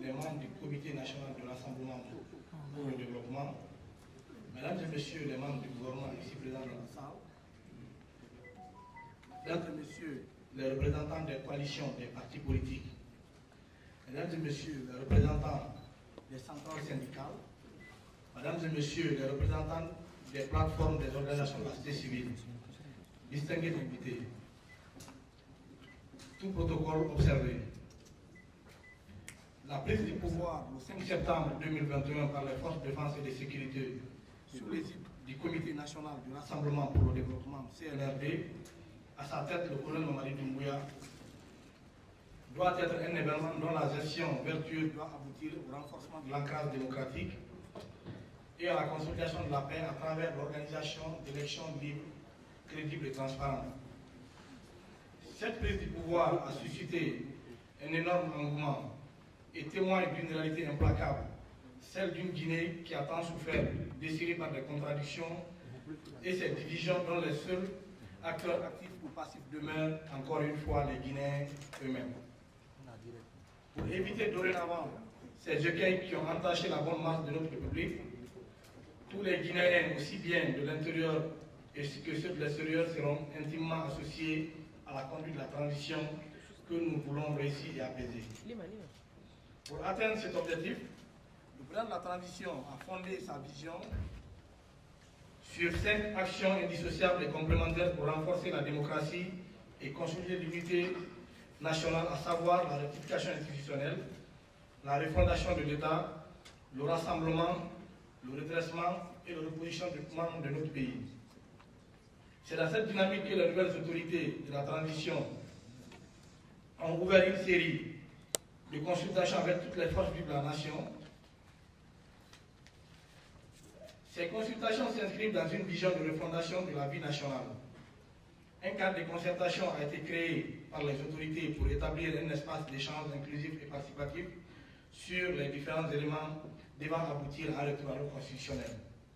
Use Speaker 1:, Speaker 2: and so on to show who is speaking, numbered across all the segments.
Speaker 1: les membres du Comité national de rassemblement pour le développement, mesdames et messieurs les membres du gouvernement ici présents dans la salle, mesdames et messieurs les représentants des coalitions des partis politiques, mesdames et messieurs les représentants des centrales syndicales, mesdames et messieurs les représentants des plateformes des organisations de la société civile, distingués invités, tout protocole observé. La prise du pouvoir le 5 septembre 2021 par les forces de défense et de sécurité sous l'égide du Comité national du rassemblement pour le développement CNRD, à sa tête le colonel Mamadi Doumbouya, doit être un événement dont la gestion vertueuse doit aboutir au renforcement de l'ancrage démocratique et à la consolidation de la paix à travers l'organisation d'élections libres, crédibles et transparentes. Cette prise du pouvoir a suscité un énorme engouement et témoigne d'une réalité implacable, celle d'une Guinée qui a tant souffert, déchirée par des contradictions et ces divisions dont les seuls acteurs actifs ou passifs demeurent encore une fois les Guinéens eux-mêmes. Pour éviter dorénavant ces écueils qui ont entaché la bonne marche de notre République, tous les Guinéens, aussi bien de l'intérieur que ceux de l'extérieur, seront intimement associés à la conduite de la transition que nous voulons réussir et apaiser. Pour atteindre cet objectif, le président de la transition a fondé sa vision sur 5 actions indissociables et complémentaires pour renforcer la démocratie et consolider l'unité nationale, à savoir la rectification institutionnelle, la refondation de l'État, le rassemblement, le redressement et le repositionnement de notre pays. C'est dans cette dynamique que les nouvelles autorités de la transition ont ouvert une série de consultations avec toutes les forces vives de la nation. Ces consultations s'inscrivent dans une vision de refondation de la vie nationale. Un cadre de concertation a été créé par les autorités pour établir un espace d'échange inclusif et participatif sur les différents éléments devant aboutir à un référendum constitutionnel.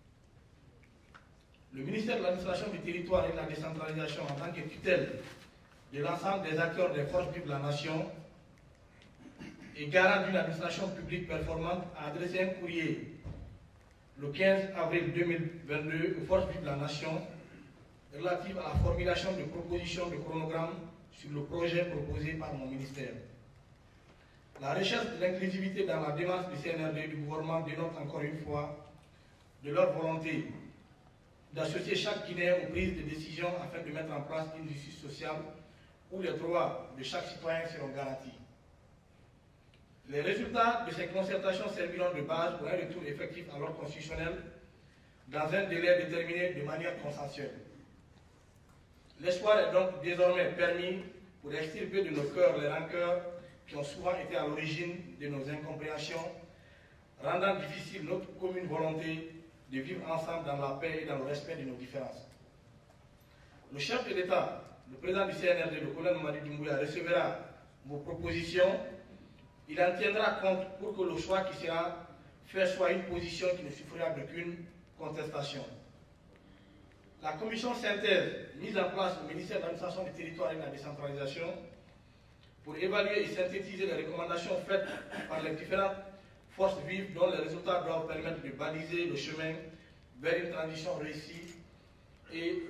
Speaker 1: Le ministère de l'Administration du Territoire et de la Décentralisation, en tant que tutelle de l'ensemble des acteurs des forces vives de la nation et garant d'une administration publique performante, a adressé un courrier le 15 avril 2022 aux forces vives de la nation relative à la formulation de propositions de chronogramme sur le projet proposé par mon ministère. La recherche de l'inclusivité dans la démarche du CNRD du gouvernement dénote encore une fois de leur volonté d'associer chaque Guinéen aux prises de décision afin de mettre en place une justice sociale où les droits de chaque citoyen seront garantis. Les résultats de ces concertations serviront de base pour un retour effectif à l'ordre constitutionnel dans un délai déterminé de manière consensuelle. L'espoir est donc désormais permis pour extirper de nos cœurs les rancœurs qui ont souvent été à l'origine de nos incompréhensions, rendant difficile notre commune volonté de vivre ensemble dans la paix et dans le respect de nos différences. Le chef de l'État, le président du CNRD, le colonel Mamadi Doumbouya, recevra vos propositions. Il en tiendra compte pour que le choix qui sera fait soit une position qui ne souffrira d'aucune contestation. La commission synthèse mise en place au ministère de l'Administration du Territoire et de la Décentralisation pour évaluer et synthétiser les recommandations faites par les différentes forces vives dont les résultats doivent permettre de baliser le chemin vers une transition réussie et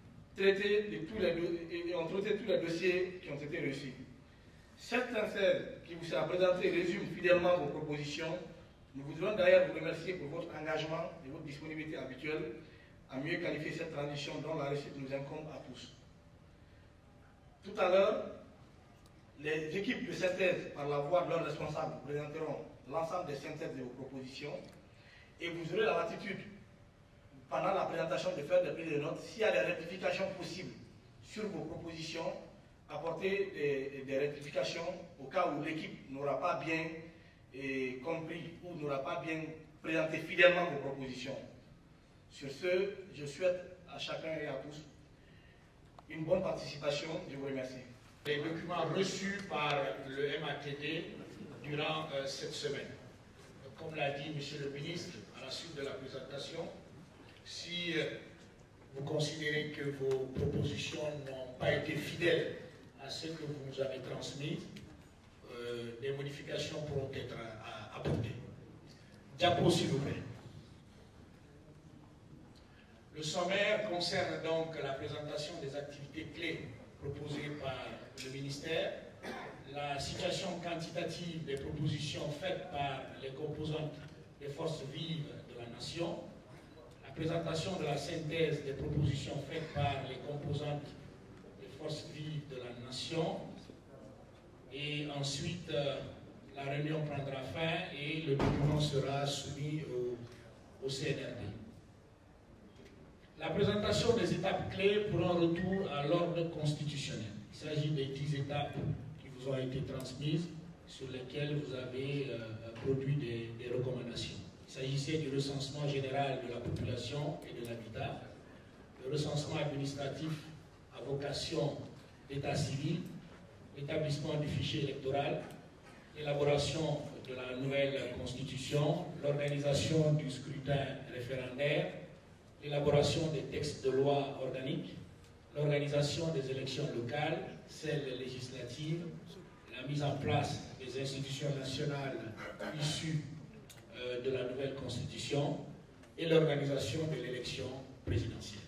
Speaker 1: ont traité tous les dossiers qui ont été réussis. Cette synthèse qui vous sera présentée résume fidèlement vos propositions. Nous voudrions d'ailleurs vous remercier pour votre engagement et votre disponibilité habituelle à mieux qualifier cette transition dont la réussite nous incombe à tous. Tout à l'heure, les équipes de synthèse, par la voix de leurs responsables, vous présenteront l'ensemble des synthèses de vos propositions et vous aurez la latitude, pendant la présentation, de faire des prises de notes. S'il y a des rectifications possibles sur vos propositions, apporter des rectifications au cas où l'équipe n'aura pas bien compris ou n'aura pas bien présenté fidèlement vos propositions. Sur ce, je souhaite à chacun et à tous une bonne participation. Je vous remercie.
Speaker 2: Les documents reçus par le MATD durant cette semaine. Comme l'a dit M. le ministre à la suite de la présentation, si vous considérez que vos propositions n'ont pas été fidèles à ce que vous nous avez transmis, des modifications pourront être apportées. Diapo, s'il vous plaît. Le sommaire concerne donc la présentation des activités clés proposées par le ministère, la situation quantitative des propositions faites par les composantes des forces vives de la nation, la présentation de la synthèse des propositions faites par les composantes des forces vives de la nation, et ensuite la réunion prendra fin et le document sera soumis au CNRD. La présentation des étapes clés pour un retour à l'ordre constitutionnel. Il s'agit des 10 étapes qui vous ont été transmises, sur lesquelles vous avez produit des recommandations. Il s'agissait du recensement général de la population et de l'habitat, le recensement administratif à vocation d'état civil, l'établissement du fichier électoral, l'élaboration de la nouvelle constitution, l'organisation du scrutin référendaire, l'élaboration des textes de loi organiques, l'organisation des élections locales, celles législatives, la mise en place des institutions nationales issues de la nouvelle constitution et l'organisation de l'élection présidentielle.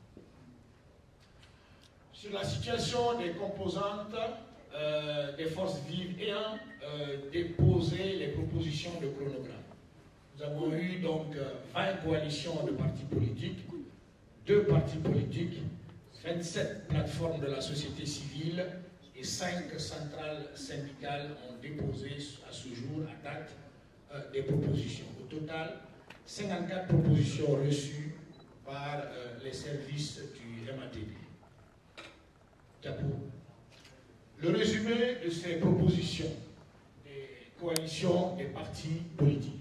Speaker 2: Sur la situation des composantes des forces vives ayant déposé les propositions de chronogramme. Nous avons eu donc 20 coalitions de partis politiques, 2 partis politiques, 27 plateformes de la société civile et 5 centrales syndicales ont déposé à ce jour, à date, des propositions. Au total, 54 propositions reçues par les services du MATD. Diapo. Le résumé de ces propositions des coalitions des partis politiques.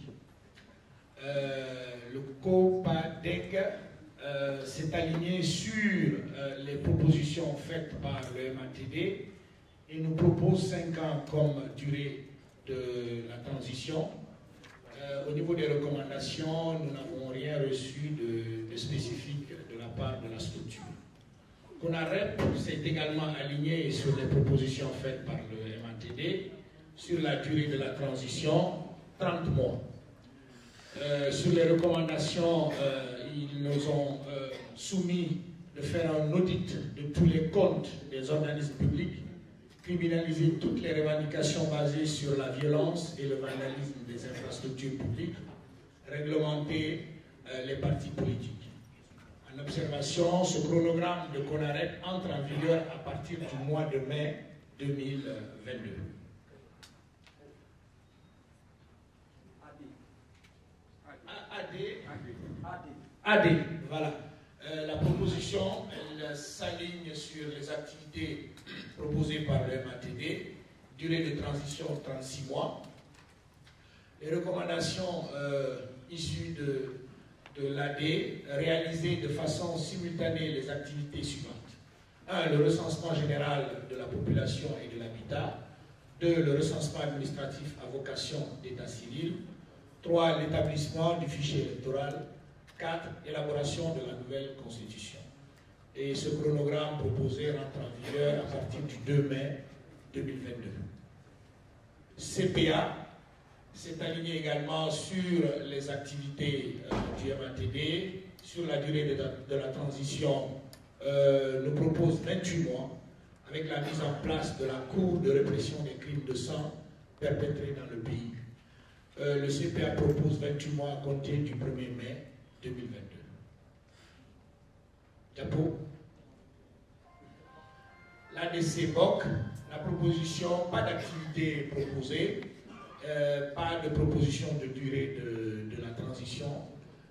Speaker 2: Le COPADEG s'est aligné sur les propositions faites par le MATD et nous propose 5 ans comme durée de la transition. Au niveau des recommandations, nous n'avons rien reçu de spécifique de la part de la structure. CONAREP s'est également aligné sur les propositions faites par le MATD sur la durée de la transition, 30 mois. Sur les recommandations, ils nous ont soumis de faire un audit de tous les comptes des organismes publics, criminaliser toutes les revendications basées sur la violence et le vandalisme des infrastructures publiques, réglementer les partis politiques. En observation, ce chronogramme de CONAREP entre en vigueur à partir du mois de mai 2022. AD, voilà. La proposition, elle s'aligne sur les activités proposées par le MATD, durée de transition 36 mois. Les recommandations issues de l'AD, réaliser de façon simultanée les activités suivantes. 1. Le recensement général de la population et de l'habitat. 2. Le recensement administratif à vocation d'état civil. 3. L'établissement du fichier électoral. 4. Élaboration de la nouvelle constitution. Et ce chronogramme proposé rentre en vigueur à partir du 2 mai 2022. CPA s'est aligné également sur les activités du MATD, sur la durée de la transition, nous propose 28 mois, avec la mise en place de la Cour de répression des crimes de sang perpétrés dans le pays. Le CPA propose 28 mois à compter du 1er mai 2022. Diapo. L'ADC-BOC, la proposition, pas d'activité proposée, pas de proposition de durée de la transition.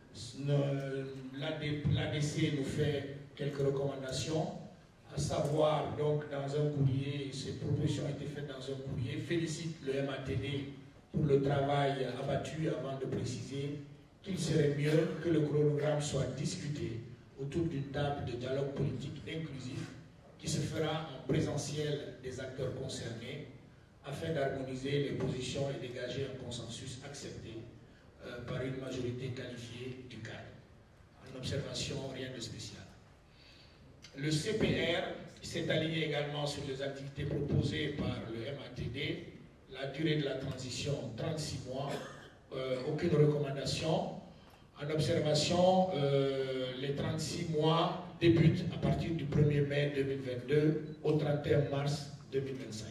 Speaker 2: L'ADC nous fait quelques recommandations, à savoir, donc, dans un courrier, ces propositions ont été faites dans un courrier, félicite le MATD pour le travail abattu avant de préciser qu'il serait mieux que le chronogramme soit discuté autour d'une table de dialogue politique inclusif qui se fera en présentiel des acteurs concernés afin d'harmoniser les positions et dégager un consensus accepté par une majorité qualifiée du cadre. En observation, rien de spécial. Le CPR s'est aligné également sur les activités proposées par le MATD. la durée de la transition 36 mois, aucune recommandation. En observation, les 36 mois débutent à partir du 1er mai 2022 au 31 mars 2025.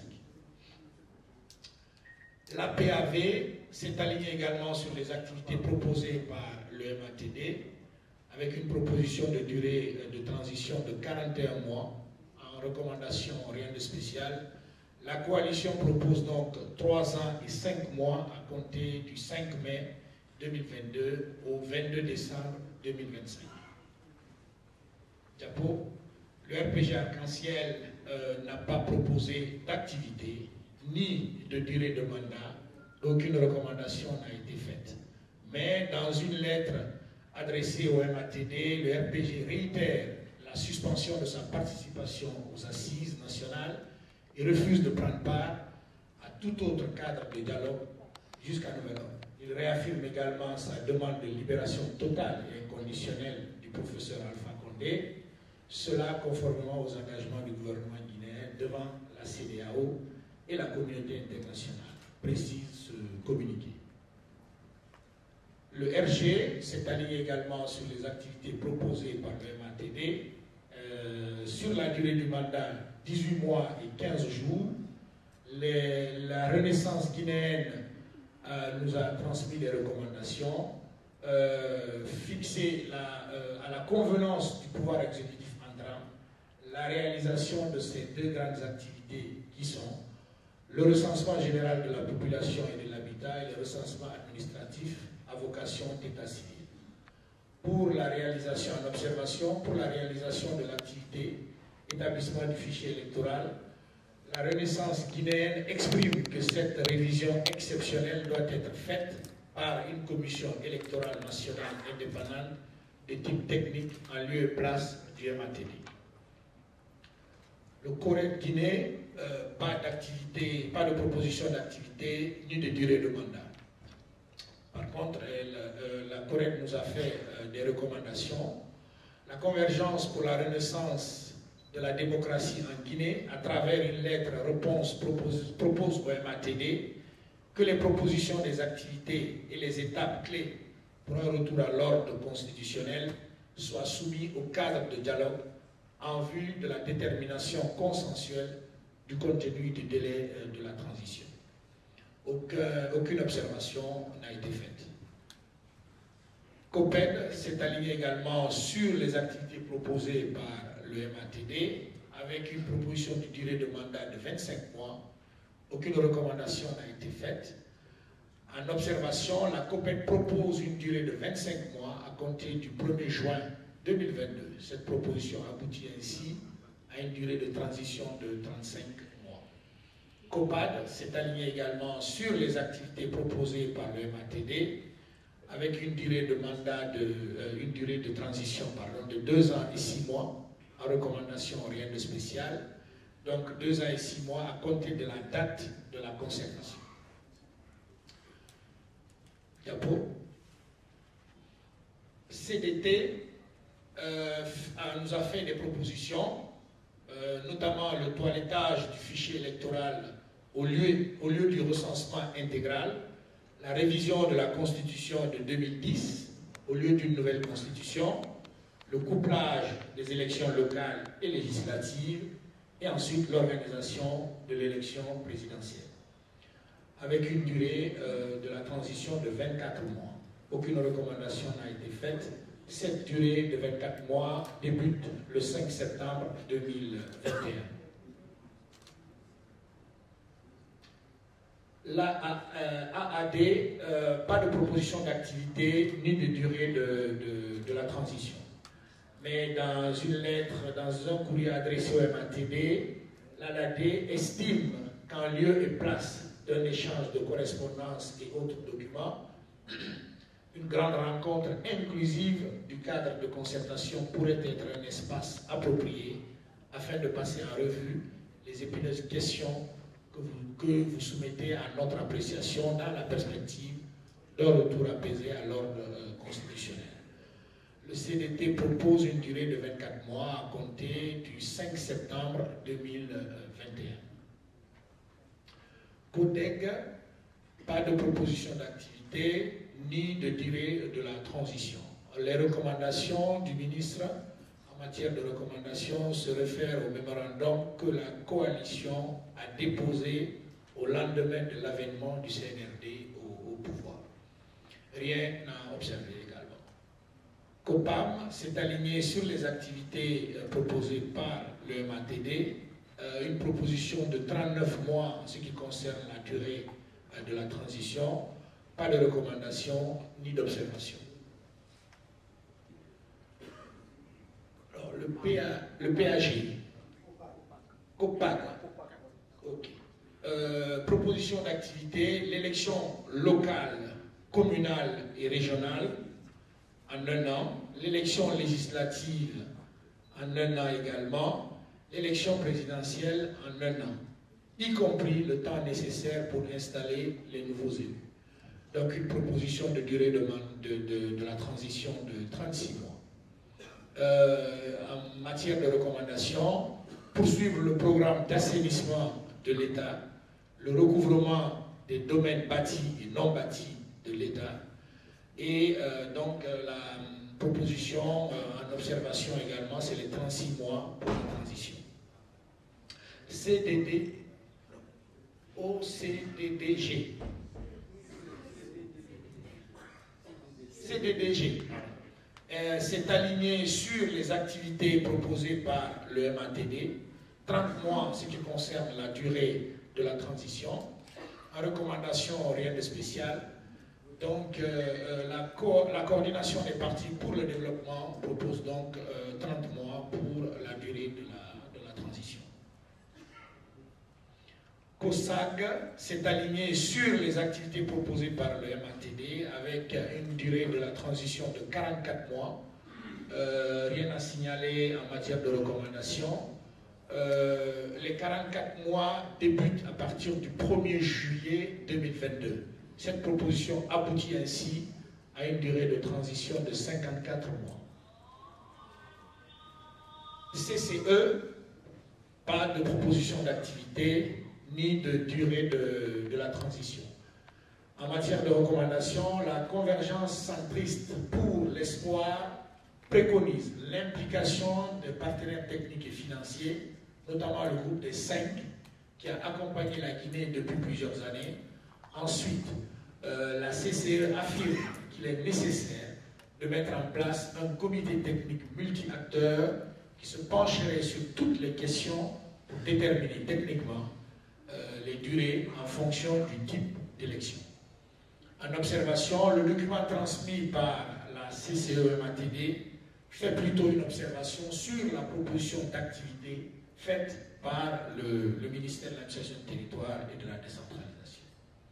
Speaker 2: La PAV s'est alignée également sur les activités proposées par le MATD, avec une proposition de durée de transition de 41 mois. En recommandation, rien de spécial. La coalition propose donc 3 ans et 5 mois à compter du 5 mai 2022 au 22 décembre 2025. Diapo, le RPG Arc-en-Ciel n'a pas proposé d'activité ni de durée de mandat. Aucune recommandation n'a été faite. Mais dans une lettre adressée au MATD, le RPG réitère la suspension de sa participation aux assises nationales et refuse de prendre part à tout autre cadre de dialogue jusqu'à nouvel ordre. Il réaffirme également sa demande de libération totale et inconditionnelle du professeur Alpha Condé, cela conformément aux engagements du gouvernement guinéen devant la CEDEAO et la communauté internationale, précise ce communiqué. Le RG s'est aligné également sur les activités proposées par le MATD, sur la durée du mandat 18 mois et 15 jours. La Renaissance guinéenne nous a transmis des recommandations fixées à la convenance du pouvoir exécutif entrant la réalisation de ces deux grandes activités qui sont le recensement général de la population et de l'habitat et le recensement administratif à vocation d'état civil. Pour la réalisation en observation, pour la réalisation de l'activité établissement du fichier électoral, la Renaissance guinéenne exprime que cette révision exceptionnelle doit être faite par une commission électorale nationale indépendante de type technique en lieu et place du MATD. Le CORED Guinée, pas d'activité, pas de proposition d'activité ni de durée de mandat. Par contre, la CORED nous a fait des recommandations. La convergence pour la renaissance de la démocratie en Guinée, à travers une lettre-réponse, propose au MATD que les propositions des activités et les étapes clés pour un retour à l'ordre constitutionnel soient soumises au cadre de dialogue en vue de la détermination consensuelle du contenu du délai de la transition. Aucune observation n'a été faite. COPED s'est aligné également sur les activités proposées par le MATD avec une proposition de durée de mandat de 25 mois. Aucune recommandation n'a été faite. En observation, la COPED propose une durée de 25 mois à compter du 1er juin 2022. Cette proposition aboutit ainsi à une durée de transition de 35 mois. COPAD s'est aligné également sur les activités proposées par le MATD avec une durée de mandat une durée de transition de 2 ans et 6 mois. En recommandation, rien de spécial. Donc 2 ans et 6 mois à compter de la date de la concertation. Diapo. CDT nous a fait des propositions, notamment le toilettage du fichier électoral au lieu du recensement intégral, la révision de la Constitution de 2010 au lieu d'une nouvelle Constitution, le couplage des élections locales et législatives, et ensuite l'organisation de l'élection présidentielle, avec une durée de la transition de 24 mois. Aucune recommandation n'a été faite. Cette durée de 24 mois débute le 5 septembre 2021. La AAD, pas de proposition d'activité ni de durée de la transition. Mais dans une lettre, dans un courrier adressé au MATD, l'AAD estime qu'en lieu et place d'un échange de correspondance et autres documents, une grande rencontre inclusive du cadre de concertation pourrait être un espace approprié afin de passer en revue les épineuses questions que vous soumettez à notre appréciation dans la perspective d'un retour apaisé à l'ordre constitutionnel. Le CDT propose une durée de 24 mois à compter du 5 septembre 2021. CODEG, pas de proposition d'activité ni de durée de la transition. Les recommandations du ministre en matière de recommandations se réfèrent au mémorandum que la coalition a déposé au lendemain de l'avènement du CNRD au pouvoir. Rien à observer également. COPAM s'est aligné sur les activités proposées par le MATD, une proposition de 39 mois en ce qui concerne la durée de la transition, pas de recommandation ni d'observation. Alors, le PAG, COPAG, ok. Proposition d'activité, l'élection locale, communale et régionale en 1 an, l'élection législative en 1 an également, l'élection présidentielle en 1 an, y compris le temps nécessaire pour installer les nouveaux élus. Donc une proposition de durée de la transition de 36 mois. En matière de recommandations, poursuivre le programme d'assainissement de l'État, le recouvrement des domaines bâtis et non bâtis de l'État, et donc la proposition en observation également, c'est les 36 mois pour la transition. OCDDG. CDDG s'est aligné sur les activités proposées par le MATD, 30 mois en ce qui concerne la durée de la transition. En recommandation, rien de spécial. Donc, la coordination des partis pour le développement propose donc 30 mois pour la durée de la transition. COSAG s'est aligné sur les activités proposées par le MATD avec une durée de la transition de 44 mois. Rien à signaler en matière de recommandation. Les 44 mois débutent à partir du 1er juillet 2022. Cette proposition aboutit ainsi à une durée de transition de 54 mois. CCE, pas de proposition d'activité ni de durée de la transition. En matière de recommandation, la convergence centriste pour l'espoir préconise l'implication des partenaires techniques et financiers, notamment le groupe des 5, qui a accompagné la Guinée depuis plusieurs années. Ensuite, la CCE affirme qu'il est nécessaire de mettre en place un comité technique multi-acteurs qui se pencherait sur toutes les questions pour déterminer techniquement les durées en fonction du type d'élection. En observation, le document transmis par la CCE-MATD fait plutôt une observation sur la proposition d'activité faite par le ministère de l'Administration du Territoire et de la Décentralisation.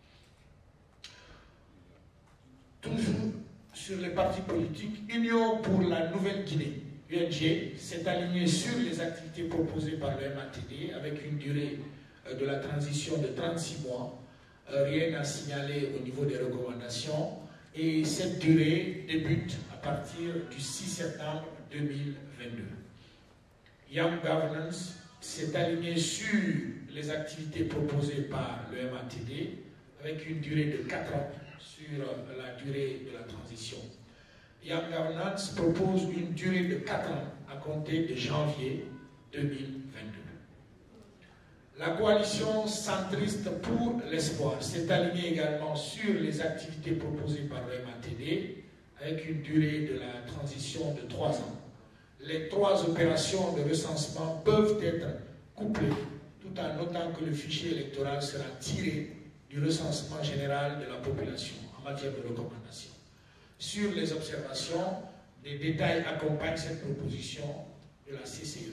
Speaker 2: Toujours sur les partis politiques, Union pour la Nouvelle-Guinée, UNG, s'est aligné sur les activités proposées par le MATD avec une durée de la transition de 36 mois. Rien à signaler au niveau des recommandations. Et cette durée débute à partir du 6 septembre 2022. Young Governance s'est aligné sur les activités proposées par le MATD avec une durée de 4 ans sur la durée de la transition. Young Governance propose une durée de 4 ans à compter de janvier 2022. La coalition centriste pour l'espoir s'est alignée également sur les activités proposées par le MATD avec une durée de la transition de 3 ans. Les 3 opérations de recensement peuvent être couplées tout en notant que le fichier électoral sera tiré du recensement général de la population en matière de recommandation. Sur les observations, des détails accompagnent cette proposition de la CCE.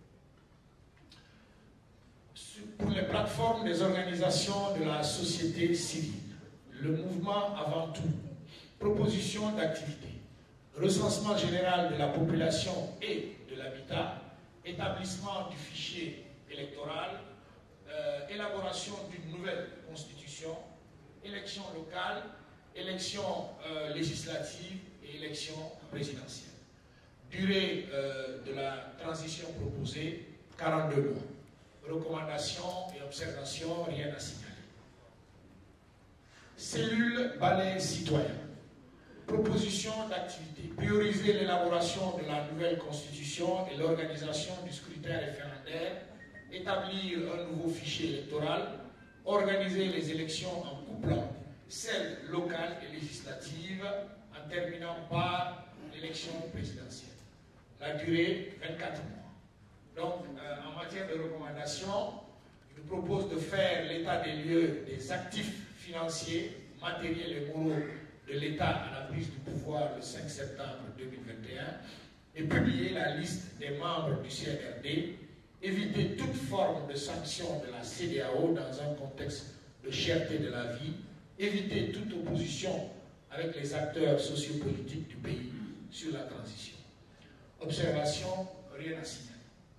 Speaker 2: Pour les plateformes des organisations de la société civile, le mouvement avant tout, proposition d'activité, recensement général de la population et de l'habitat, établissement du fichier électoral, élaboration d'une nouvelle constitution, élection locale, élection législative et élection présidentielle. Durée de la transition proposée, 42 mois. Recommandations et observations, rien à signaler. Cellule balai citoyen. Proposition d'activité. Prioriser l'élaboration de la nouvelle constitution et l'organisation du scrutin référendaire. Établir un nouveau fichier électoral. Organiser les élections en couplant celles locales et législatives en terminant par l'élection présidentielle. La durée, 24 mois. Donc, en matière de recommandations, je vous propose de faire l'état des lieux des actifs financiers, matériels et moraux de l'État à la prise du pouvoir le 5 septembre 2021 et publier la liste des membres du CNRD, éviter toute forme de sanction de la CEDEAO dans un contexte de cherté de la vie, éviter toute opposition avec les acteurs sociopolitiques du pays sur la transition. Observation, rien à signaler.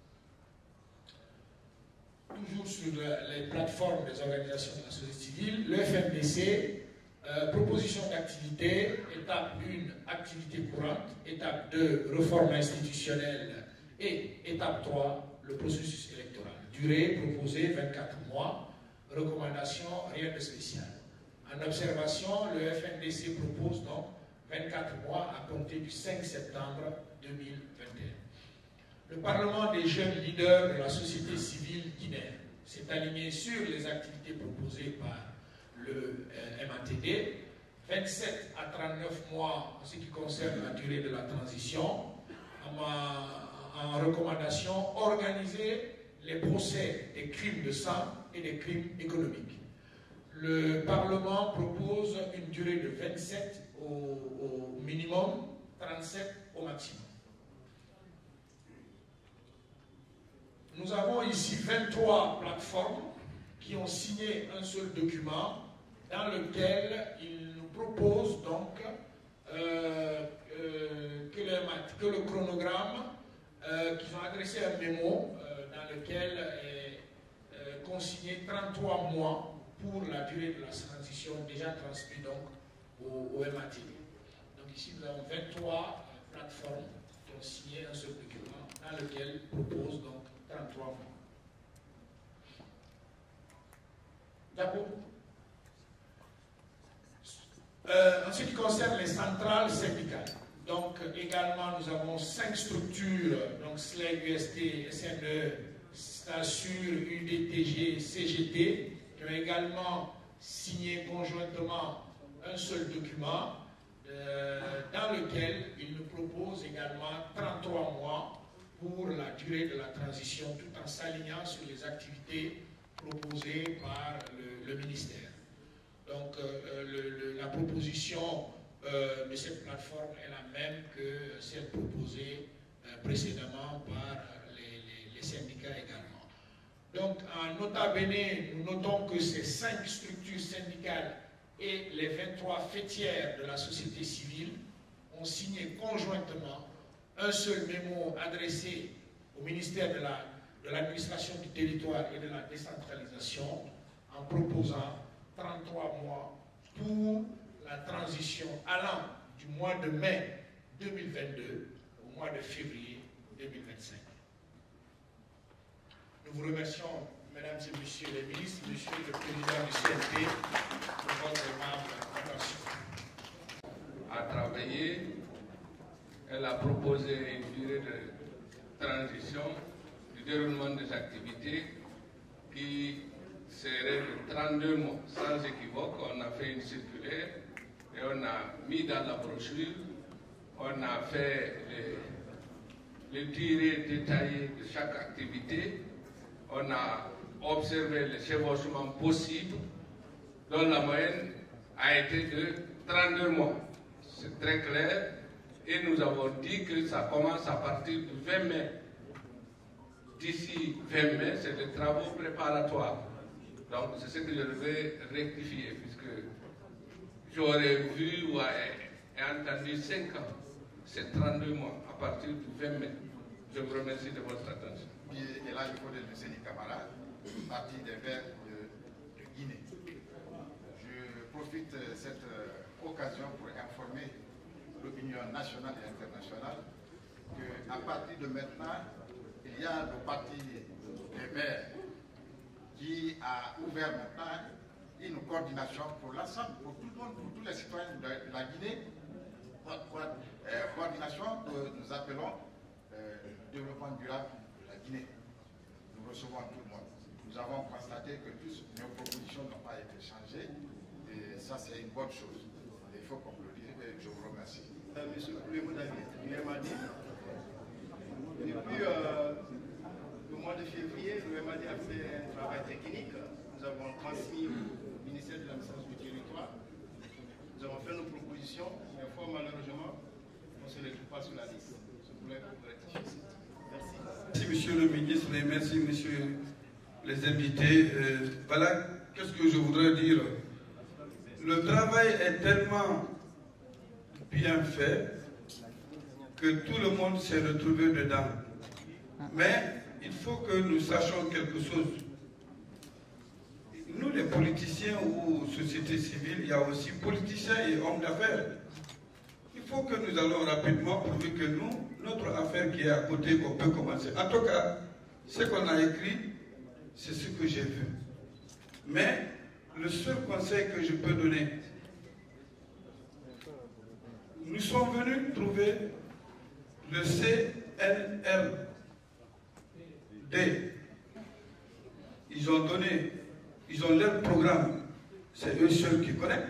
Speaker 2: Toujours sur les plateformes des organisations de la société civile, le FNDC, proposition d'activité, étape 1, activité courante, étape 2, réforme institutionnelle et étape 3, le processus électoral. Durée proposée, 24 mois, recommandation, rien de spécial. En observation, le FNDC propose donc 24 mois à compter du 5 septembre 2021. Le Parlement des jeunes leaders de la société civile guinéenne s'est aligné sur les activités proposées par le MATD, 27 à 39 mois en ce qui concerne la durée de la transition, en recommandation, organiser les procès des crimes de sang et des crimes économiques. Le Parlement propose une durée de 27 au minimum, 37 au maximum. Nous avons ici 23 plateformes qui ont signé un seul document dans lequel ils nous proposent donc que le chronogramme, qu'ils ont adressé un mémo dans lequel est consigné 33 mois pour la durée de la transition déjà transmis donc au MATD. Donc ici nous avons 23 plateformes qui ont signé un seul document dans lequel ils proposent donc 33 mois. D'abord, en ce qui concerne les centrales syndicales, donc également nous avons 5 structures, donc SLEG, UST, SNE, STASUR, UDTG, CGT, qui ont également signé conjointement un seul document dans lequel ils nous proposent également 33 mois pour la durée de la transition, tout en s'alignant sur les activités proposées par le ministère. Donc la proposition de cette plateforme est la même que celle proposée précédemment par les syndicats également. Donc en nota bene, nous notons que ces 5 structures syndicales et les 23 fêtières de la société civile ont signé conjointement un seul mémo adressé au ministère de l'administration du territoire et de la décentralisation en proposant 33 mois pour la transition allant du mois de mai 2022 au mois de février 2025. Nous vous remercions, mesdames et messieurs les ministres, monsieur le président du CNT, pour votre aimable attention.
Speaker 3: A travaillé, elle a proposé une durée de transition du déroulement des activités qui serait de 32 mois, sans équivoque. On a fait une circulaire et on a mis dans la brochure, on a fait les durées détaillées de chaque activité, on a observé les chevauchements possibles, dont la moyenne a été de 32 mois. C'est très clair et nous avons dit que ça commence à partir du 20 mai. D'ici 20 mai, c'est des travaux préparatoires. Donc c'est ce que je devais rectifier, puisque j'aurais vu ou entendu 5 ans. C'est 32 mois à partir du 20 mai. Je vous remercie de votre attention.
Speaker 4: Et là, il faut de Séni Camara, parti des Verts de Guinée. Je profite de cette occasion pour informer l'opinion nationale et internationale qu'à partir de maintenant, il y a le parti des Verts qui a ouvert maintenant une coordination pour l'ensemble, pour tout le monde, pour tous les citoyens de la Guinée, coordination que nous appelons développement durable de la Guinée. Nous recevons tout le monde. Nous avons constaté que toutes nos propositions n'ont pas été changées et ça c'est une bonne chose. Il faut qu'on le dise et je vous remercie.
Speaker 5: Monsieur le David, depuis le mois de février, le MAD a fait un travail technique. Nous avons transmis au ministère de l'administration du territoire. Nous avons fait nos propositions, mais fort malheureusement, on ne se les trouve pas sur la liste. Je voulais vous rectifier ça. Merci.
Speaker 6: Merci monsieur le ministre et merci monsieur les invités. Voilà, qu'est-ce que je voudrais dire. Le travail est tellement bien fait que tout le monde s'est retrouvé dedans. Mais il faut que nous sachions quelque chose. Nous les politiciens ou société civile, il y a aussi politiciens et hommes d'affaires. Il faut que nous allons rapidement prouver que nous, notre affaire qui est à côté, qu'on peut commencer. En tout cas, ce qu'on a écrit, c'est ce que j'ai vu. Mais le seul conseil que je peux donner, nous sommes venus trouver le CNRD. Ils ont leur programme, c'est eux seuls qui connaissent.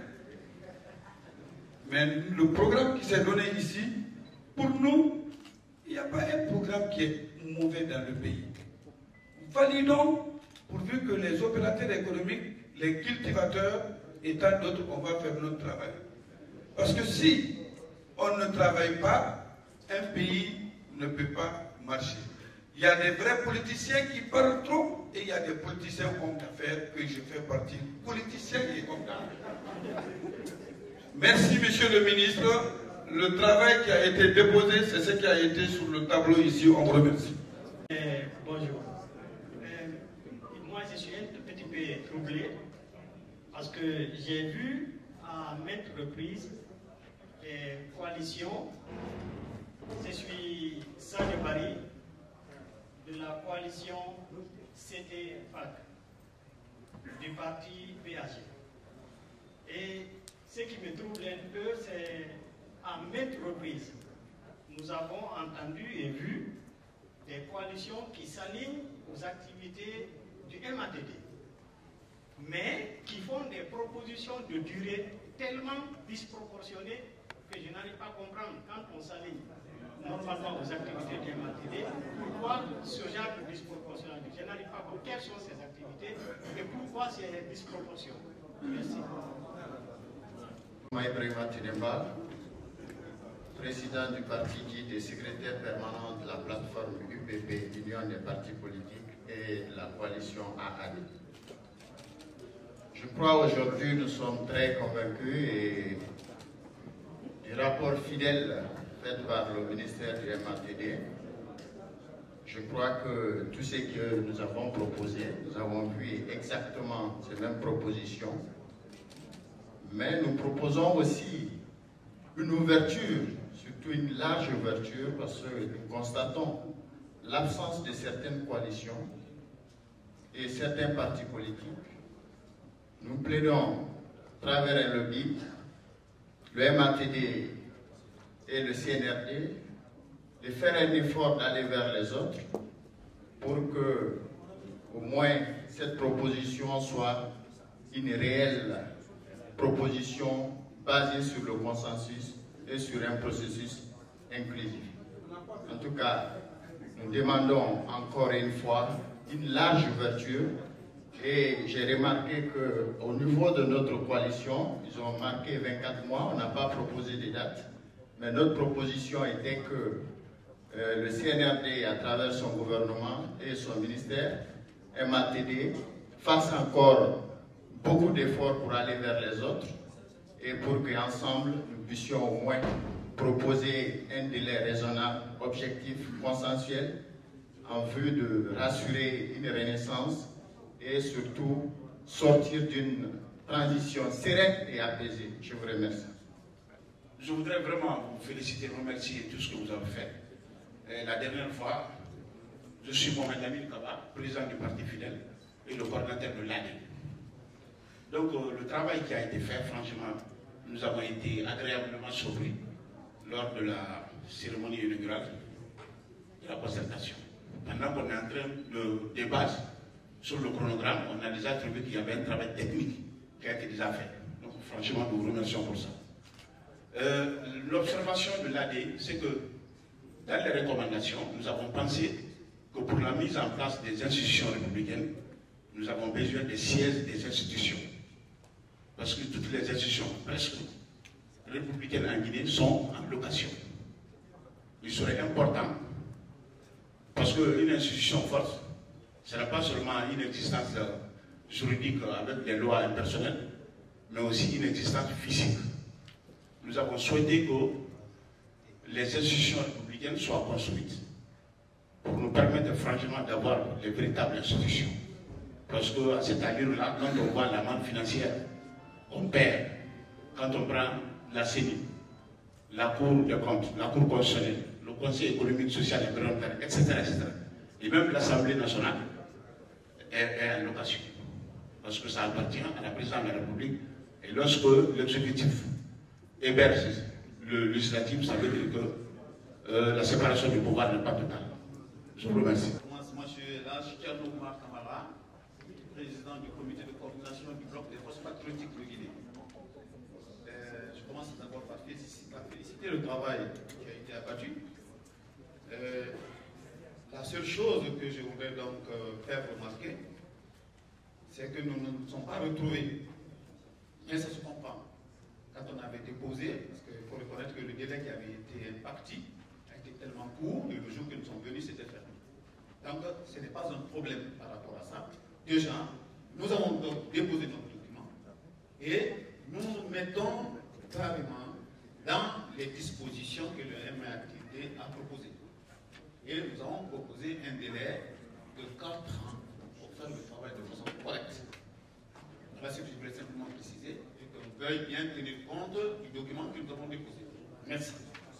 Speaker 6: Mais le programme qui s'est donné ici, pour nous, il n'y a pas un programme qui est mauvais dans le pays. Validons, pourvu que les opérateurs économiques, les cultivateurs et tant d'autres, on va faire notre travail. Parce que si on ne travaille pas, un pays ne peut pas marcher. Il y a des vrais politiciens qui parlent trop et il y a des politiciens hommes d'affaires que je fais partie. Politiciens et hommes d'affaires. Merci monsieur le ministre. Le travail qui a été déposé, c'est ce qui a été sur le tableau ici. On vous remercie.
Speaker 7: Bonjour. Moi je suis un tout petit peu troublé parce que j'ai vu à maintes reprises les coalitions. Je suis Sadio Barry de la coalition CT-FAC du parti PAG. Et ce qui me trouble un peu, c'est à maintes reprises, nous avons entendu et vu des coalitions qui s'alignent aux activités du MATD, mais qui font des propositions de durée tellement disproportionnées que je n'arrive pas à comprendre quand on s'aligne normalement aux activités du MATD, pourquoi ce genre de disproportion? Je n'arrive pas à comprendre quelles sont ces activités et pourquoi ces disproportions. Merci.
Speaker 8: Ibrahima Tinemba, président du parti dit et secrétaire permanent de la plateforme UPP, Union des partis politiques et la coalition AAD. Je crois aujourd'hui nous sommes très convaincus et du rapport fidèle fait par le ministère du MATD. Je crois que tout ce que nous avons proposé, nous avons vu exactement ces mêmes propositions. Mais nous proposons aussi une ouverture, surtout une large ouverture, parce que nous constatons l'absence de certaines coalitions et certains partis politiques. Nous plaidons, à travers un lobby, le MATD et le CNRD, de faire un effort d'aller vers les autres pour que, au moins, cette proposition soit une réelle proposition basée sur le consensus et sur un processus inclusif. En tout cas, nous demandons encore une fois une large ouverture et j'ai remarqué qu'au niveau de notre coalition, ils ont marqué 24 mois, on n'a pas proposé de date, mais notre proposition était que le CNRD, à travers son gouvernement et son ministère, MATD, fasse encore beaucoup d'efforts pour aller vers les autres et pour qu'ensemble nous puissions au moins proposer un délai raisonnable, objectif, consensuel en vue de rassurer une renaissance et surtout sortir d'une transition sereine et apaisée. Je vous remercie.
Speaker 2: Je voudrais vraiment vous féliciter, remercier tout ce que vous avez fait. Et la dernière fois, je suis Mohamed Lamine Kaba, président du Parti Fidèle et le coordinateur de l'ANI.
Speaker 9: Donc le travail qui a été fait, franchement, nous avons été agréablement surpris lors de la cérémonie inaugurale de la concertation. Pendant qu'on est en train de débattre sur le chronogramme, on a déjà trouvé qu'il y avait un travail technique qui a été déjà fait. Donc franchement, nous vous remercions pour ça. L'observation de l'AD, c'est que dans les recommandations, nous avons pensé que pour la mise en place des institutions républicaines, nous avons besoin des sièges des institutions. Parce que toutes les institutions, presque républicaines en Guinée, sont en location. Il serait important, parce qu'une institution forte, ce n'est pas seulement une existence juridique avec des lois impersonnelles, mais aussi une existence physique. Nous avons souhaité que les institutions républicaines soient construites pour nous permettre franchement d'avoir les véritables institutions. Parce qu'à cette allure-là, quand on voit la manne financière, on perd. Quand on prend la CENI, la Cour des comptes, la Cour constitutionnelle, le Conseil économique, social et environnemental, etc., etc. Et même l'Assemblée nationale est en location. Parce que ça appartient à la présidence de la République. Et lorsque l'exécutif héberge le législatif, ça veut dire que la séparation du pouvoir n'est pas totale. Je vous remercie.
Speaker 10: Moi, je suis là, Thierno Oumar Kamara, président du comité de coordination du bloc des forces patriotiques de Guinée. Je commence d'abord par féliciter le travail qui a été abattu. La seule chose que je voudrais donc faire remarquer, c'est que nous ne nous sommes pas retrouvés. Mais ça se comprend. Quand on avait déposé, parce qu'il faut reconnaître que le délai qui avait été imparti a été tellement court, et le jour que nous sommes venus, c'était fermé. Donc, ce n'est pas un problème par rapport à ça. Déjà, nous avons donc déposé notre document et nous nous mettons carrément dans les dispositions que le MATD a proposées. Et nous avons proposé un délai de 4 ans pour faire le travail de façon correcte. Voilà ce que je voulais simplement préciser et que vous veuillez bien tenir compte du document que nous avons déposé. Merci.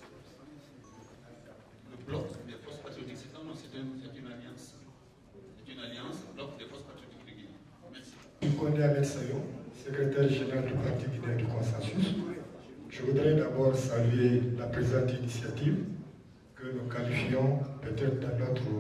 Speaker 10: Le bloc des forces patriotiques, c'est une alliance. C'est une alliance, le bloc des forces patriotiques de Guinée. Merci.
Speaker 11: Condé Ahmed Sayon, secrétaire général du Parti guinéen du Consensus. Je voudrais d'abord saluer la présente initiative que nous qualifions peut-être dans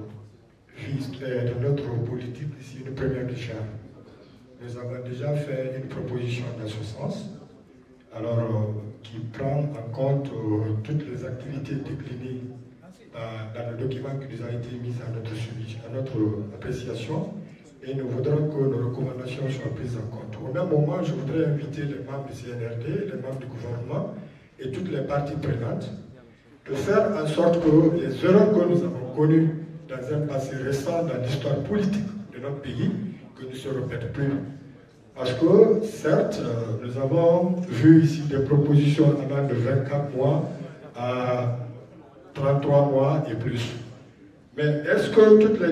Speaker 11: notre politique ici une première du genre. Nous avons déjà fait une proposition dans ce sens, alors qui prend en compte toutes les activités déclinées dans le document qui nous a été mis à notre suivi, à notre appréciation, et nous voudrons que nos recommandations soient prises en compte. Au même moment, je voudrais inviter les membres du CNRD, les membres du gouvernement et toutes les parties prenantes de faire en sorte que les erreurs que nous avons connues dans un passé récent dans l'histoire politique de notre pays, que ne se répètent plus. Parce que, certes, nous avons vu ici des propositions allant de 24 mois à 33 mois et plus. Mais est-ce que toutes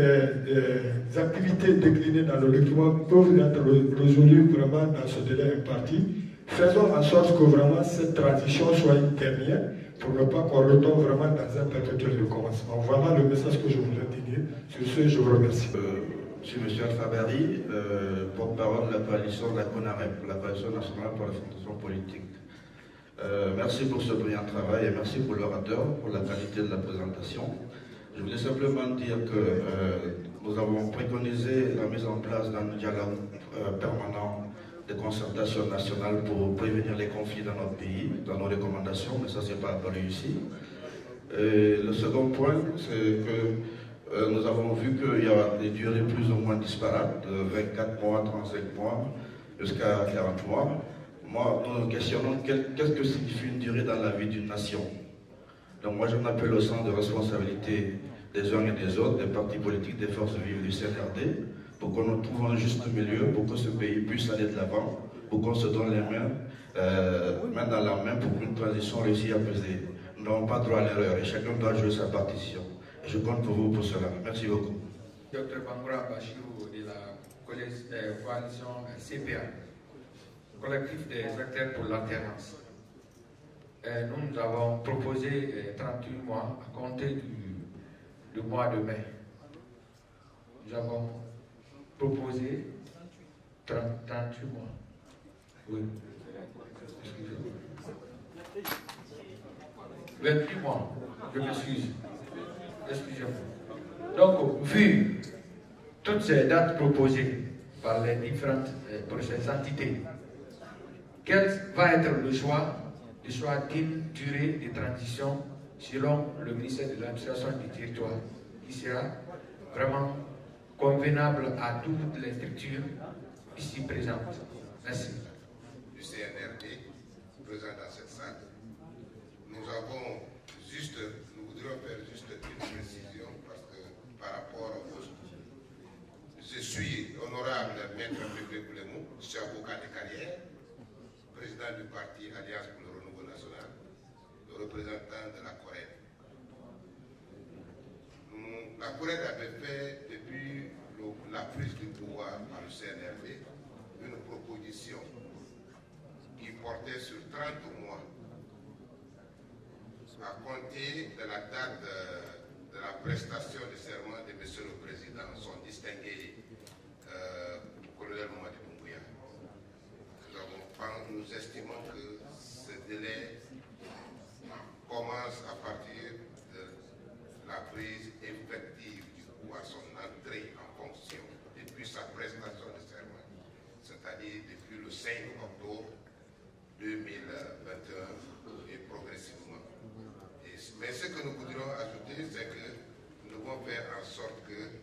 Speaker 11: les activités déclinées dans le document peuvent être résolues vraiment dans ce délai imparti? Faisons en sorte que vraiment cette transition soit une dernière pour ne pas qu'on retombe vraiment dans un perpétuel de commencement. Voilà le message que je voulais dire. Sur ce, je vous remercie.
Speaker 12: Je suis M. Alfabari, porte-parole de la coalition de la CONAREP, la coalition nationale pour la fondation politique. Merci pour ce brillant travail et merci pour l'orateur, pour la qualité de la présentation. Je voulais simplement dire que nous avons préconisé la mise en place d'un dialogue permanent de concertation nationale pour prévenir les conflits dans notre pays, dans nos recommandations, mais ça c'est pas apparu ici. Et le second point, c'est que nous avons vu qu'il y a des durées plus ou moins disparates, de 24 mois, 35 mois, jusqu'à 40 mois. Moi, nous nous questionnons qu'est-ce que signifie une durée dans la vie d'une nation. Donc moi, j'en appelle au sens de responsabilité des uns et des autres, des partis politiques, des forces vives du CNRD, pour qu'on nous trouve un juste milieu, pour que ce pays puisse aller de l'avant, pour qu'on se donne les mains, main dans la main, pour qu'une transition réussie à peser. Nous n'avons pas droit à l'erreur et chacun doit jouer sa partition. Et je compte pour vous pour cela. Merci beaucoup.
Speaker 13: Dr Bangoura Bachirou de la coalition CPA, collectif des acteurs pour l'alternance. Nous avons proposé 38 mois à compter du mois de mai. Nous avons proposé 38 mois. Oui. Excusez-moi. 28 mois. Je m'excuse. Excusez-moi. Donc, vu toutes ces dates proposées par les différentes prochaines entités, quel va être le choix d'une durée de transition selon le ministère de l'administration du territoire, qui sera vraiment convenable à toutes les structures ici présentes. Merci.
Speaker 14: Du CNRD, présent dans cette salle, nous voudrions faire juste une précision parce que par rapport aux... Je suis honorable maître Bébé Boulemou, je suis avocat de carrière, président du parti Alliance pour le Renouveau National, le représentant de la Corée. La Corée avait fait, depuis la prise du pouvoir par le CNRD, une proposition qui portait sur 30 mois à compter de la date de la prestation de serment de M. le Président, son distingué colonel Mamadi Doumbouya. Nous estimons que ce délai commence à partir de la prise effective du pouvoir, son entrée en fonction, depuis sa prestation de serment, c'est-à-dire depuis le 5 octobre 2021 et progressivement. Mais ce que nous voudrions ajouter, c'est que nous devons faire en sorte que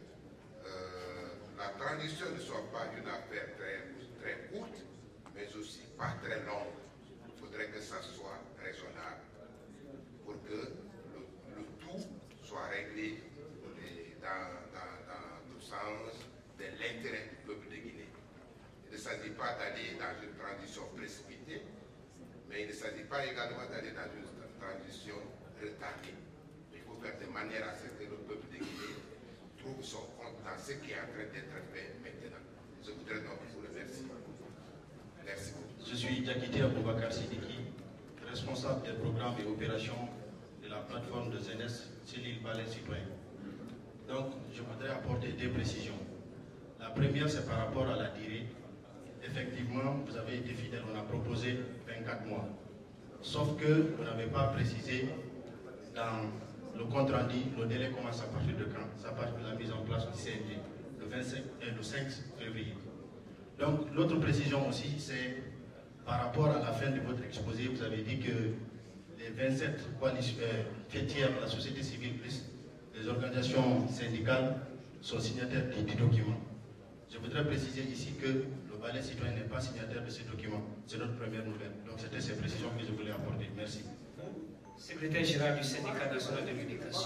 Speaker 14: la transition ne soit pas une affaire très courte, mais aussi pas très longue. Il faudrait que ça soit raisonnable pour que le tout soit réglé dans le sens de l'intérêt du peuple de Guinée. Il ne s'agit pas d'aller dans une transition précipitée, mais il ne s'agit pas également d'aller dans une transition retardée. Il faut faire de manière à ce que le peuple de Guinée trouve son compte dans ce qui est en train d'être fait maintenant. Je voudrais donc vous remercier. Merci beaucoup.
Speaker 9: Je suis Diakité Aboubakar Sidiki, responsable des programmes et opérations de la plateforme de jeunesse Cellule Balai Citoyen. Donc, je voudrais apporter deux précisions. La première, c'est par rapport à la durée. Effectivement, vous avez été fidèle, on a proposé 24 mois. Sauf que vous n'avez pas précisé dans le compte rendu, le délai commence à partir de quand? Ça part de la mise en place du CND, le 5 février. Donc, l'autre précision aussi, c'est par rapport à la fin de votre exposé, vous avez dit que les 27 fêtières de la société civile plus les organisations syndicales sont signataires du document. Je voudrais préciser ici que le Balai Citoyen n'est pas signataire de ce document. C'est notre première nouvelle. Donc, c'était ces précisions que je voulais apporter. Merci.
Speaker 15: Secrétaire général du syndicat national de l'éducation.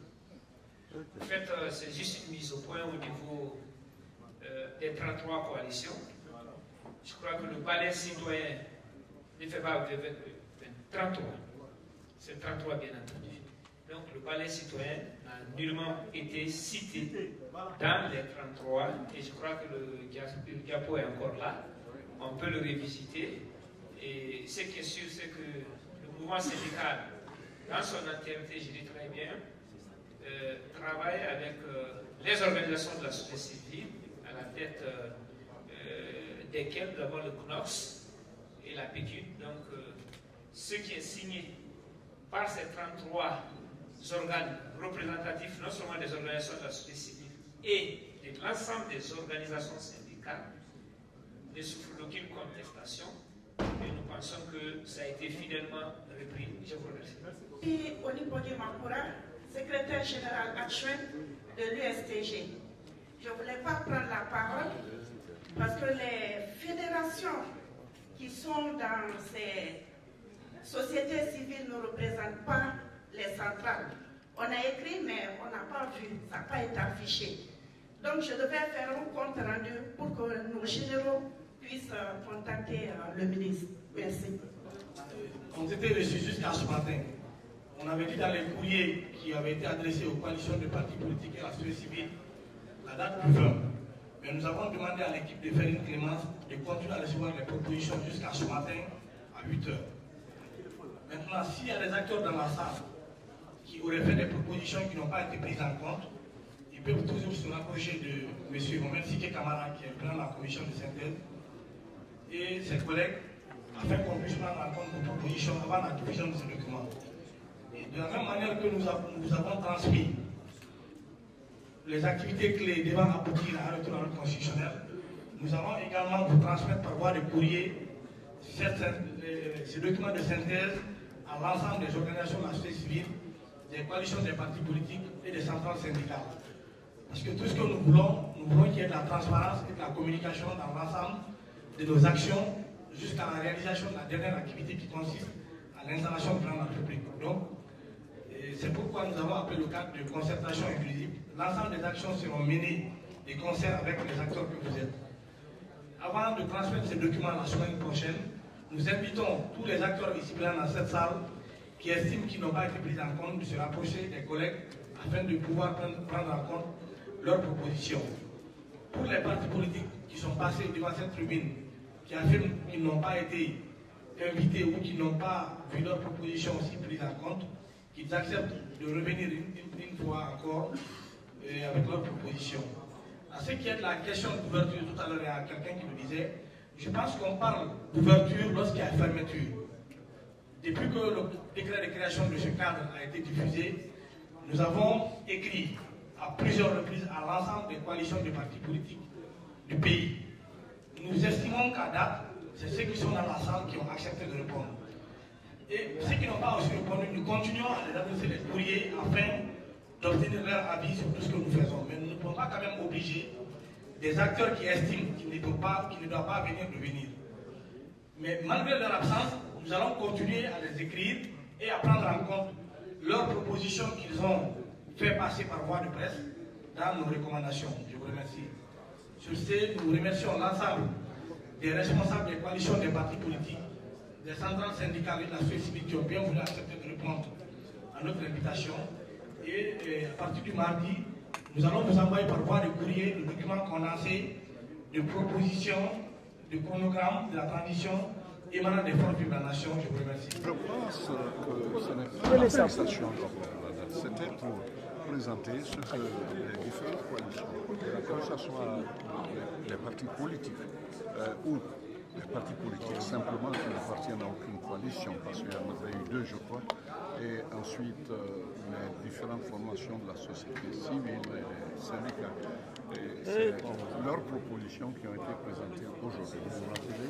Speaker 15: En fait, c'est juste une mise au point au niveau des 33 coalitions. Je crois que le Balai Citoyen ne fait pas 33. C'est 33 bien entendu. Donc le Balai Citoyen n'a nullement été cité dans les 33 et je crois que le diapo est encore là. On peut le revisiter. Et ce qui est sûr, c'est que le mouvement syndical, dans son entièreté, je dis très bien, travaille avec les organisations de la société civile, à la tête desquelles nous avons le CNOX et la PQ. Donc, ce qui est signé par ces 33 organes représentatifs, non seulement des organisations de la société civile et de l'ensemble des organisations syndicales, ne souffre d'aucune contestation. Et nous pensons que ça a été fidèlement repris. Je vous remercie.
Speaker 16: Et Onipodi Makura, secrétaire général adjoint de l'USTG. Je ne voulais pas prendre la parole parce que les fédérations qui sont dans ces sociétés civiles ne représentent pas les centrales. On a écrit, mais on n'a pas vu, ça n'a pas été affiché. Donc je devais faire un compte rendu pour que nos généraux puissent contacter le ministre. Merci.
Speaker 1: On était reçus jusqu'à ce matin. On avait dit dans les courriers qui avaient été adressés aux coalitions de partis politiques et à la société civile la date du 20. Mais nous avons demandé à l'équipe de faire une clémence de continuer à recevoir les propositions jusqu'à ce matin à 8 h. Maintenant, s'il y a des acteurs dans la salle qui auraient fait des propositions qui n'ont pas été prises en compte, ils peuvent toujours se rapprocher de M. Mohamed Sike Kamara, qui est le président de la commission de synthèse, et ses collègues, afin qu'on puisse prendre en compte nos propositions avant la diffusion de ce document. Et de la même manière que nous avons transmis les activités clés devant aboutir à un retour à l'ordre constitutionnel, nous allons également vous transmettre par voie de courrier ces documents de synthèse à l'ensemble des organisations de la société civile, des coalitions des partis politiques et des centrales syndicales. Parce que tout ce que nous voulons qu'il y ait de la transparence et de la communication dans l'ensemble de nos actions jusqu'à la réalisation de la dernière activité qui consiste à l'installation du plan de la République. Donc, c'est pourquoi nous avons appelé le cadre de concertation inclusive. L'ensemble des actions seront menées de concert avec les acteurs que vous êtes. Avant de transmettre ces documents la semaine prochaine, nous invitons tous les acteurs ici présents dans cette salle qui estiment qu'ils n'ont pas été pris en compte de se rapprocher des collègues afin de pouvoir prendre en compte leurs propositions. Pour les partis politiques qui sont passés devant cette tribune, qui affirment qu'ils n'ont pas été invités ou qui n'ont pas vu leurs propositions aussi prises en compte, qu'ils acceptent de revenir une fois encore avec leurs propositions. À ce qui est de la question d'ouverture, tout à l'heure il y a quelqu'un qui nous disait, je pense qu'on parle d'ouverture lorsqu'il y a fermeture. Depuis que le décret de création de ce cadre a été diffusé, nous avons écrit à plusieurs reprises à l'ensemble des coalitions de partis politiques du pays. Nous estimons qu'à date, c'est ceux qui sont dans la salle qui ont accepté de répondre. Et ceux qui n'ont pas aussi répondu, nous continuons à les adresser les courriers afin d'obtenir leur avis sur tout ce que nous faisons. Mais nous ne pouvons pas quand même obliger des acteurs qui estiment qu'ils ne doivent pas venir de venir. Mais malgré leur absence, nous allons continuer à les écrire et à prendre en compte leurs propositions qu'ils ont fait passer par voie de presse dans nos recommandations. Je vous remercie. Sur ce, nous remercions l'ensemble des responsables des coalitions des partis politiques, des centrales syndicales et de la société civile qui ont bien voulu accepter de répondre à notre invitation. Et à partir du mardi, nous allons vous envoyer par voie de courrier le document condensé de propositions, de chronogramme de la transition émanant des forces vives de la nation. Je vous remercie.
Speaker 17: Je pense que ce n'est pas la fixation de la date, c'était pour présenter ce que les différentes coalitions, que ce soit les partis politiques ou les partis politiques simplement qui n'appartiennent à aucune coalition, parce qu'il y en avait eu deux, je crois, et ensuite les différentes formations de la société civile et les syndicats. Et c'est leurs propositions qui ont été présentées aujourd'hui. Vous vous rappelez,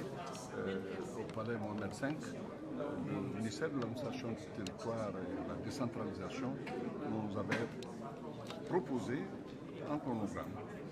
Speaker 17: au Palais Mohamed V, le ministère de l'administration du territoire et de la décentralisation nous avait proposé un chronogramme.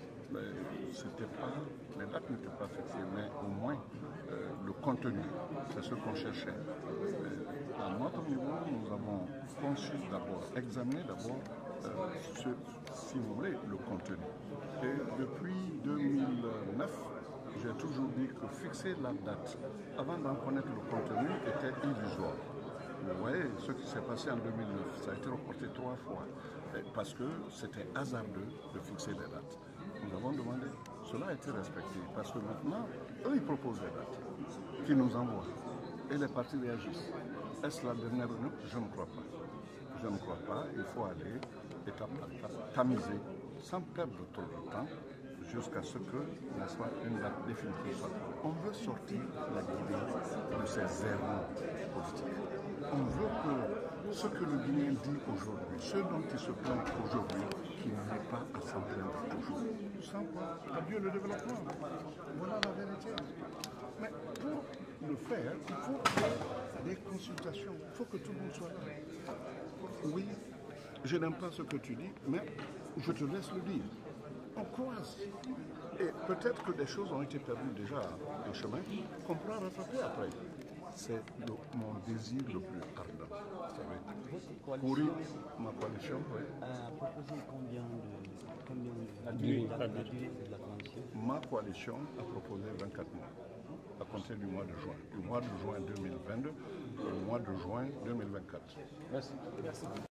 Speaker 17: Les dates n'étaient pas fixées, mais au moins le contenu, c'est ce qu'on cherchait. À notre niveau, nous avons conçu d'abord, examiné d'abord, si vous voulez, le contenu. Et depuis 2009, j'ai toujours dit que fixer la date avant d'en connaître le contenu était illusoire. Vous voyez ce qui s'est passé en 2009, ça a été reporté 3 fois, parce que c'était hasardeux de fixer les dates. Nous avons demandé, cela a été respecté, parce que maintenant, eux, ils proposent des dates, qu'ils nous envoient, et les partis réagissent. Est-ce la dernière réunion? Je ne crois pas. Je ne crois pas, il faut aller étape par étape, tamiser, sans perdre trop de temps, jusqu'à ce que, n'est-ce pas, une date définitive soit. On veut sortir la Guinée de ces erreurs politiques. On veut que ce que le Guinéen dit aujourd'hui, ce dont il se plaint aujourd'hui, qu'il n'ait pas à s'en plaindre toujours. Sans quoi, adieu le développement. Voilà la vérité. Mais pour le faire, il faut des consultations. Il faut que tout le monde soit là. Oui, je n'aime pas ce que tu dis, mais je te laisse le dire. On croise. Et peut-être que des choses ont été perdues déjà en chemin, qu'on pourra rattraper après. C'est mon désir le plus ardent. Pour ma coalition, oui.
Speaker 18: Proposer combien de durée de la transition? Ma
Speaker 17: coalition a proposé 24 mois, à compter du mois de juin. Du mois de juin 2022 au mois de juin 2024.
Speaker 18: Merci.